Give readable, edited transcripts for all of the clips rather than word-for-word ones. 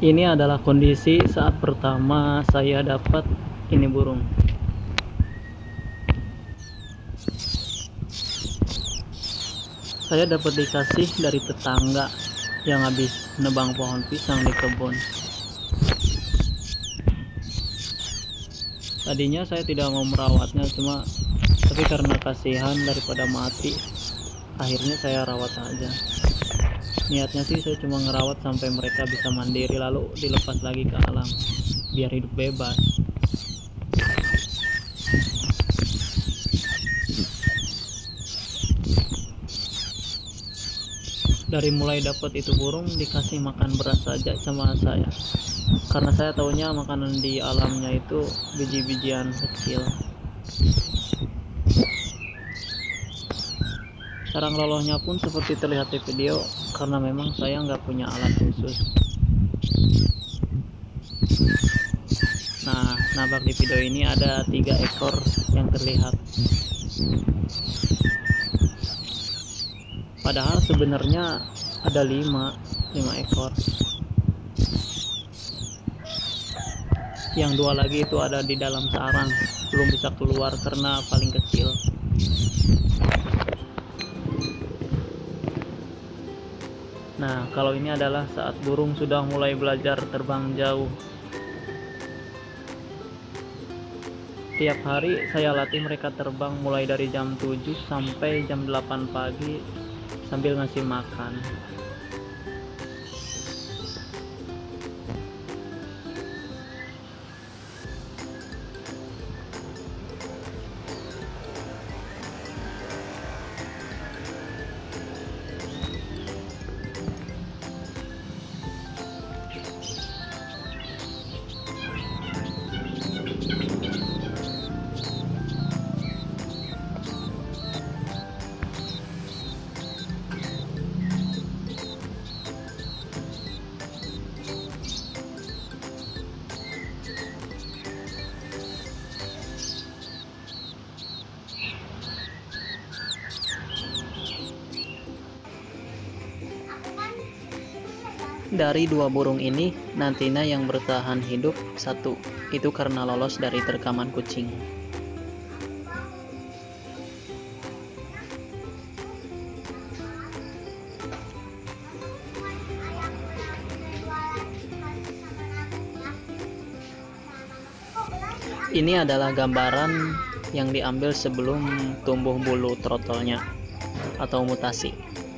Ini adalah kondisi saat pertama saya dapat ini burung. Saya dapat dikasih dari tetangga yang habis nebang pohon pisang di kebun. Tadinya saya tidak mau merawatnya, tapi karena kasihan daripada mati, akhirnya saya rawat aja. Niatnya sih saya cuma ngerawat sampai mereka bisa mandiri, lalu dilepas lagi ke alam biar hidup bebas. Dari mulai dapat itu burung dikasih makan beras saja sama saya, karena saya taunya makanan di alamnya itu biji-bijian kecil. Sarang lolohnya pun seperti terlihat di video, karena memang saya nggak punya alat khusus. Nah, nampak di video ini ada 3 ekor yang terlihat. Padahal sebenarnya ada 5 ekor. Yang 2 lagi itu ada di dalam sarang, belum bisa keluar karena paling kecil. Nah, kalau ini adalah saat burung sudah mulai belajar terbang jauh. Tiap hari saya latih mereka terbang mulai dari jam 7 sampai jam 8 pagi sambil ngasih makan. Dari 2 burung ini, nantinya yang bertahan hidup 1, itu karena lolos dari terkaman kucing. Ini adalah gambaran yang diambil sebelum tumbuh bulu trotolnya atau mutasi.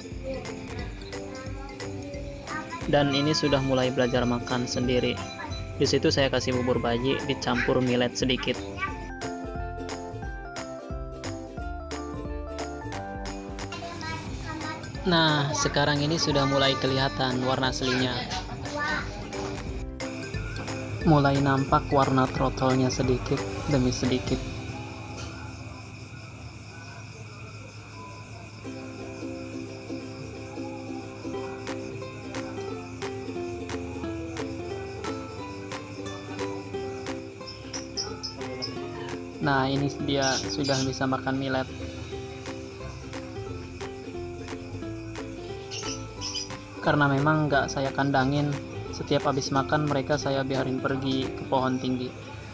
Dan ini sudah mulai belajar makan sendiri. Di situ saya kasih bubur bayi dicampur millet sedikit. Nah, sekarang ini sudah mulai kelihatan warna aslinya. Mulai nampak warna trotolnya sedikit demi sedikit. Nah, ini dia sudah bisa makan millet. Karena memang nggak saya kandangin, setiap habis makan mereka saya biarin pergi ke pohon tinggi.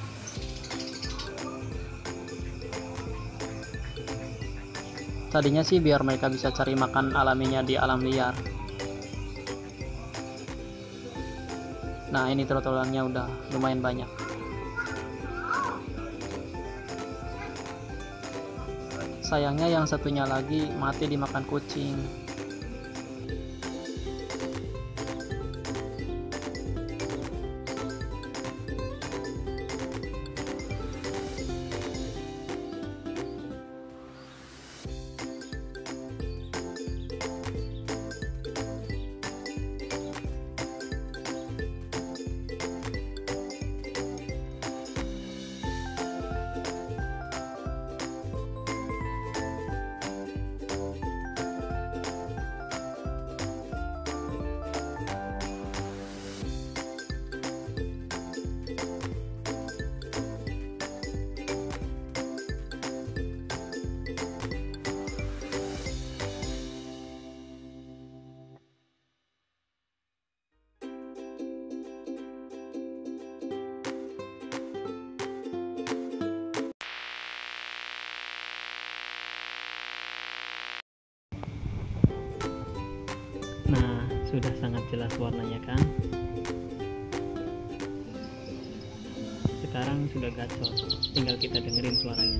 Tadinya sih biar mereka bisa cari makan alaminya di alam liar. Nah, ini trotolannya udah lumayan banyak. Sayangnya yang satunya lagi mati dimakan kucing. Sudah sangat jelas warnanya kan? Sekarang sudah gacor, tinggal kita dengerin suaranya.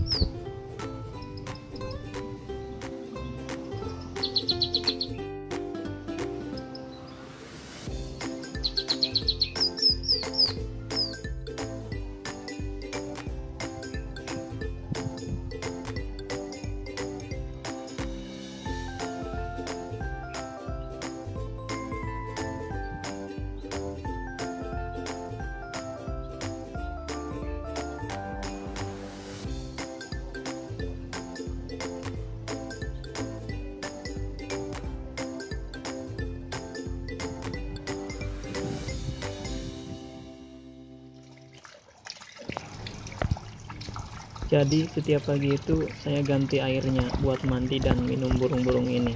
Jadi setiap pagi itu saya ganti airnya buat mandi dan minum burung-burung ini.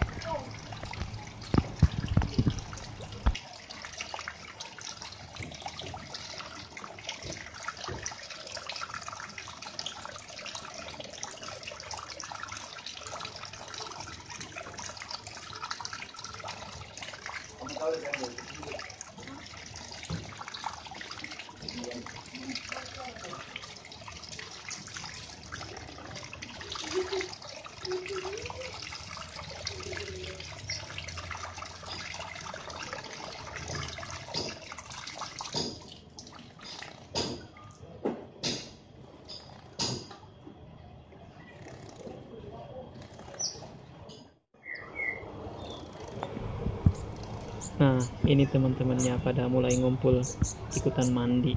Nah, ini teman-temannya pada mulai ngumpul ikutan mandi.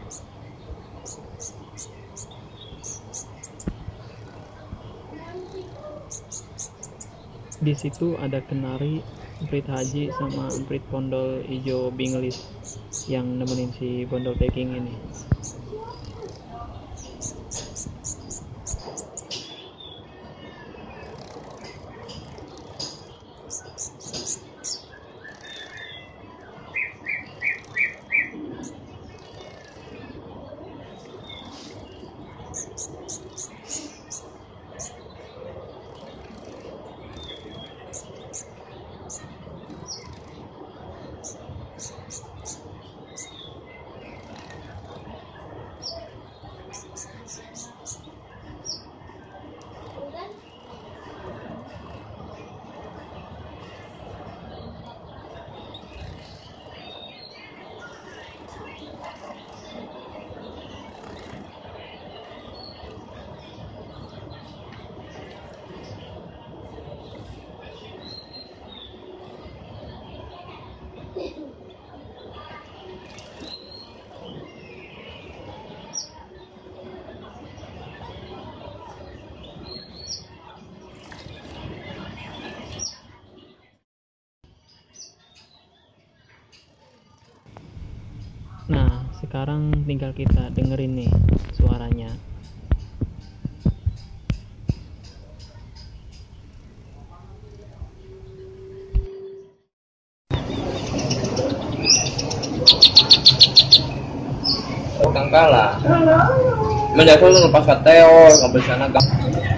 Di situ ada kenari, emprit haji sama emprit bondol hijau binglis yang nemenin si bondol packing ini. Nah, sekarang tinggal kita dengerin nih suaranya. Kang kala. Menjadi lepas kateo, ngambil sana